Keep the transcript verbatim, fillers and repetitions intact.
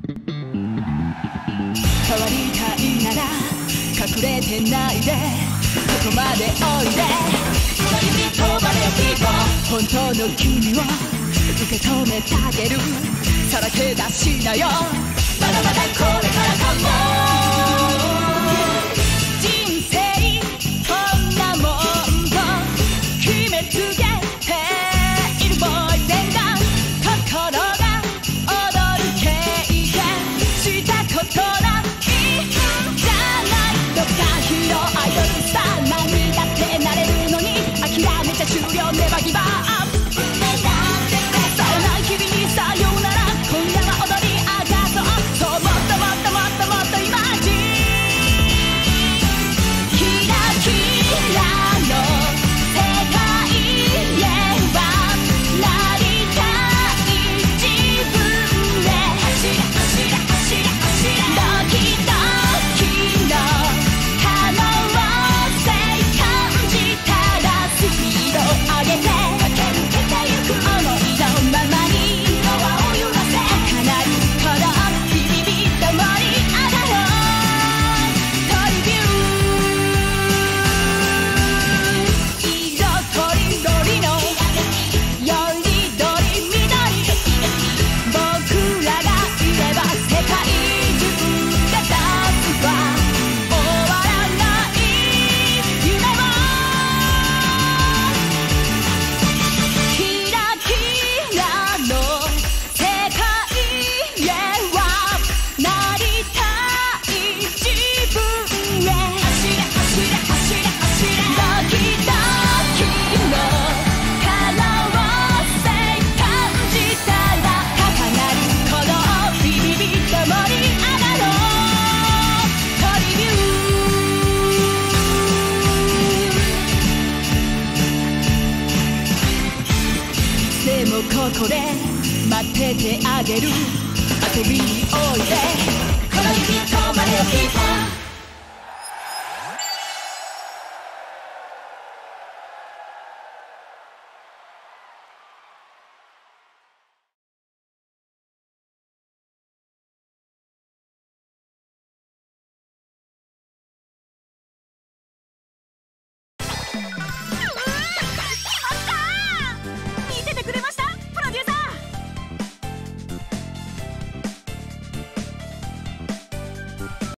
変わりたいなら隠れてないでここまでおいで指とまでよきっと本当の君を受け止めてあげるさらけ出しなよまだまだこれからかも人生こんなもんと決めつけているボーイ全然心が踊る経験したことないんじゃないドクターヒーローアイドルスター何だってなれるのに諦めちゃ終了ネバーギブアップそんな日々にさようなら今夜は踊り上がそうそうもっともっともっともっと今じキラキラの世界へはなりたい自分へ走れ走れ走れ走れドキドキの可能性感じたらスピード上げて駆け抜けてゆく想いのままに泡を揺らせ儚いほどビビビッと盛り上がろうトリビュー色とりどりのよりどり緑僕らがいれば世界中がダンスは終わらない夢をキラキラの世界へはなりたい自分へ走れ走れ走れ走れドキドキの可能性感じたら高鳴る鼓動ビビビッと盛り上がろうトリビューでもここで待っててあげる遊びにおいでこの指とまでを聞いた